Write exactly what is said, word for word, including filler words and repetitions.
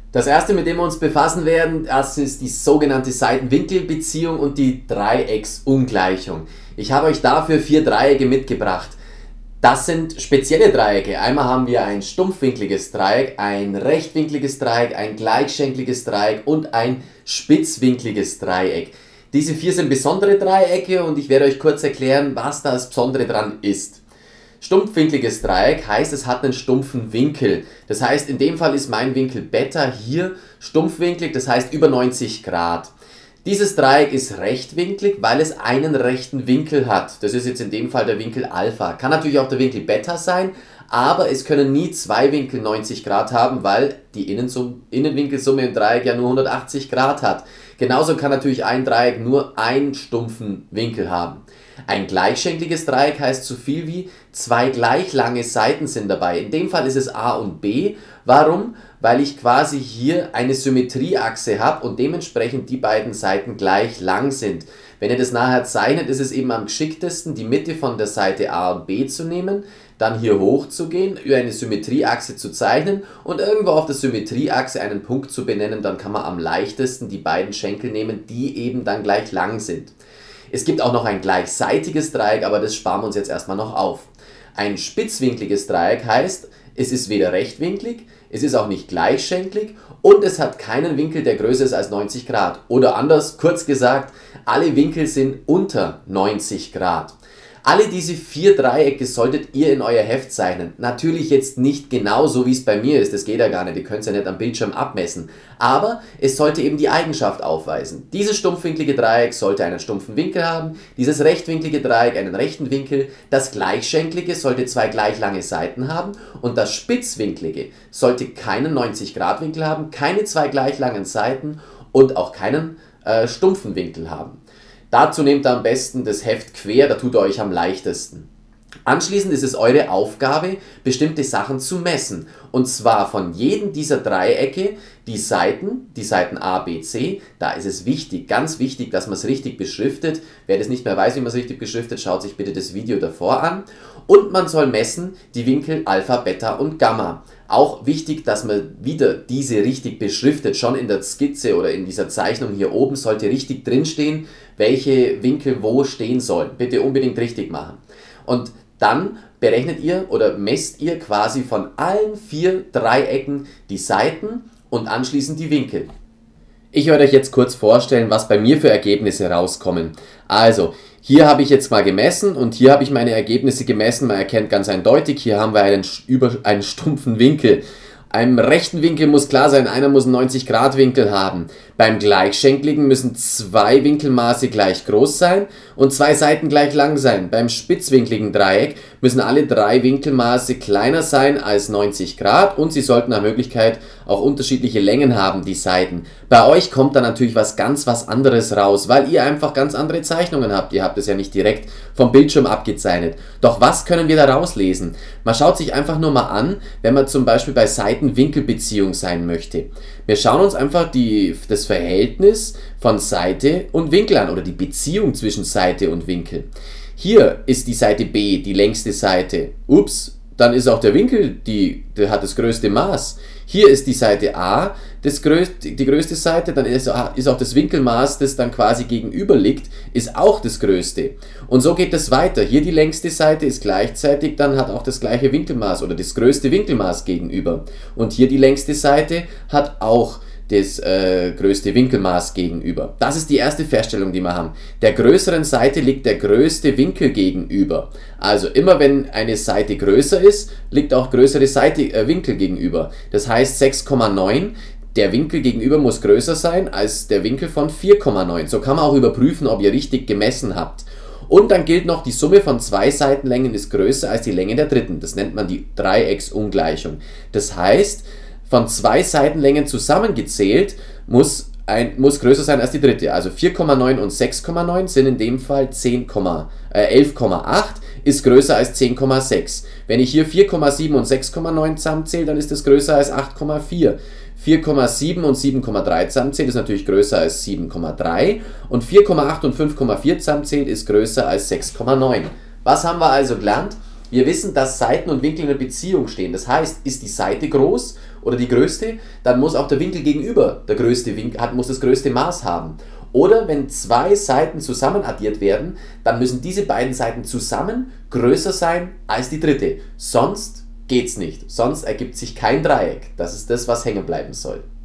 Das erste, mit dem wir uns befassen werden, das ist die sogenannte Seitenwinkelbeziehung und die Dreiecksungleichung. Ich habe euch dafür vier Dreiecke mitgebracht. Das sind spezielle Dreiecke. Einmal haben wir ein stumpfwinkliges Dreieck, ein rechtwinkliges Dreieck, ein gleichschenkliges Dreieck und ein spitzwinkliges Dreieck. Diese vier sind besondere Dreiecke und ich werde euch kurz erklären, was das Besondere dran ist. Stumpfwinkliges Dreieck heißt, es hat einen stumpfen Winkel. Das heißt, in dem Fall ist mein Winkel Beta hier stumpfwinklig, das heißt über neunzig Grad. Dieses Dreieck ist rechtwinklig, weil es einen rechten Winkel hat. Das ist jetzt in dem Fall der Winkel Alpha. Kann natürlich auch der Winkel Beta sein, aber es können nie zwei Winkel neunzig Grad haben, weil die Innenwinkelsumme im Dreieck ja nur hundertachtzig Grad hat. Genauso kann natürlich ein Dreieck nur einen stumpfen Winkel haben. Ein gleichschenkliges Dreieck heißt so viel wie zwei gleich lange Seiten sind dabei. In dem Fall ist es A und B. Warum? Weil ich quasi hier eine Symmetrieachse habe und dementsprechend die beiden Seiten gleich lang sind. Wenn ihr das nachher zeichnet, ist es eben am geschicktesten, die Mitte von der Seite A und B zu nehmen, dann hier hoch zu gehen, über eine Symmetrieachse zu zeichnen und irgendwo auf der Symmetrieachse einen Punkt zu benennen. Dann kann man am leichtesten die beiden Schenkel nehmen, die eben dann gleich lang sind. Es gibt auch noch ein gleichseitiges Dreieck, aber das sparen wir uns jetzt erstmal noch auf. Ein spitzwinkliges Dreieck heißt, es ist weder rechtwinklig, es ist auch nicht gleichschenklig und es hat keinen Winkel, der größer ist als neunzig Grad. Oder anders, kurz gesagt, alle Winkel sind unter neunzig Grad. Alle diese vier Dreiecke solltet ihr in euer Heft zeichnen. Natürlich jetzt nicht genau so, wie es bei mir ist, das geht ja gar nicht, ihr könnt es ja nicht am Bildschirm abmessen. Aber es sollte eben die Eigenschaft aufweisen. Dieses stumpfwinklige Dreieck sollte einen stumpfen Winkel haben, dieses rechtwinklige Dreieck einen rechten Winkel, das gleichschenklige sollte zwei gleich lange Seiten haben und das spitzwinklige sollte keinen neunzig Grad Winkel haben, keine zwei gleich langen Seiten und auch keinen äh, stumpfen Winkel haben. Dazu nehmt ihr am besten das Heft quer, da tut ihr euch am leichtesten. Anschließend ist es eure Aufgabe, bestimmte Sachen zu messen. Und zwar von jedem dieser Dreiecke die Seiten, die Seiten A, B, C. Da ist es wichtig, ganz wichtig, dass man es richtig beschriftet. Wer das nicht mehr weiß, wie man es richtig beschriftet, schaut sich bitte das Video davor an. Und man soll messen die Winkel Alpha, Beta und Gamma. Auch wichtig, dass man wieder diese richtig beschriftet. Schon in der Skizze oder in dieser Zeichnung hier oben sollte richtig drinstehen, welche Winkel wo stehen sollen. Bitte unbedingt richtig machen. Und dann berechnet ihr oder messt ihr quasi von allen vier Dreiecken die Seiten und anschließend die Winkel. Ich werde euch jetzt kurz vorstellen, was bei mir für Ergebnisse rauskommen. Also, hier habe ich jetzt mal gemessen und hier habe ich meine Ergebnisse gemessen. Man erkennt ganz eindeutig, hier haben wir einen, über, einen stumpfen Winkel. Einem rechten Winkel muss klar sein, einer muss einen neunzig Grad Winkel haben. Beim gleichschenkligen müssen zwei Winkelmaße gleich groß sein und zwei Seiten gleich lang sein. Beim spitzwinkligen Dreieck müssen alle drei Winkelmaße kleiner sein als neunzig Grad und sie sollten nach Möglichkeit auch unterschiedliche Längen haben, die Seiten. Bei euch kommt dann natürlich was ganz was anderes raus, weil ihr einfach ganz andere Zeichnungen habt. Ihr habt es ja nicht direkt vom Bildschirm abgezeichnet. Doch was können wir da rauslesen? Man schaut sich einfach nur mal an, wenn man zum Beispiel bei Seitenwinkelbeziehung sein möchte. Wir schauen uns einfach die, das Verhältnis von Seite und Winkel an oder die Beziehung zwischen Seite und Winkel. Hier ist die Seite B, die längste Seite. Ups, dann ist auch der Winkel, die, der hat das größte Maß. Hier ist die Seite A, das größte, die größte Seite, dann ist, ist auch das Winkelmaß, das dann quasi gegenüber liegt, ist auch das größte. Und so geht es weiter. Hier die längste Seite ist gleichzeitig, dann hat auch das gleiche Winkelmaß oder das größte Winkelmaß gegenüber. Und hier die längste Seite hat auch das äh, größte Winkelmaß gegenüber. Das ist die erste Feststellung, die wir haben. Der größeren Seite liegt der größte Winkel gegenüber. Also immer wenn eine Seite größer ist, liegt auch größere Seite, äh, Winkel gegenüber. Das heißt sechs Komma neun, der Winkel gegenüber muss größer sein als der Winkel von vier Komma neun. So kann man auch überprüfen, ob ihr richtig gemessen habt. Und dann gilt noch, die Summe von zwei Seitenlängen ist größer als die Länge der dritten. Das nennt man die Dreiecksungleichung. Das heißt, von zwei Seitenlängen zusammengezählt muss, ein, muss größer sein als die dritte. Also vier Komma neun und sechs Komma neun sind in dem Fall elf Komma acht, ist größer als zehn Komma sechs. Wenn ich hier vier Komma sieben und sechs Komma neun zusammenzähle, dann ist das größer als acht Komma vier. vier Komma sieben und sieben Komma drei zusammenzählt ist natürlich größer als sieben Komma drei. Und vier Komma acht und fünf Komma vier zusammenzählt ist größer als sechs Komma neun. Was haben wir also gelernt? Wir wissen, dass Seiten und Winkel in einer Beziehung stehen. Das heißt, ist die Seite groß oder die größte, dann muss auch der Winkel gegenüber der größte Winkel, hat, muss das größte Maß haben. Oder wenn zwei Seiten zusammen addiert werden, dann müssen diese beiden Seiten zusammen größer sein als die dritte. Sonst geht's nicht. Sonst ergibt sich kein Dreieck. Das ist das, was hängen bleiben soll.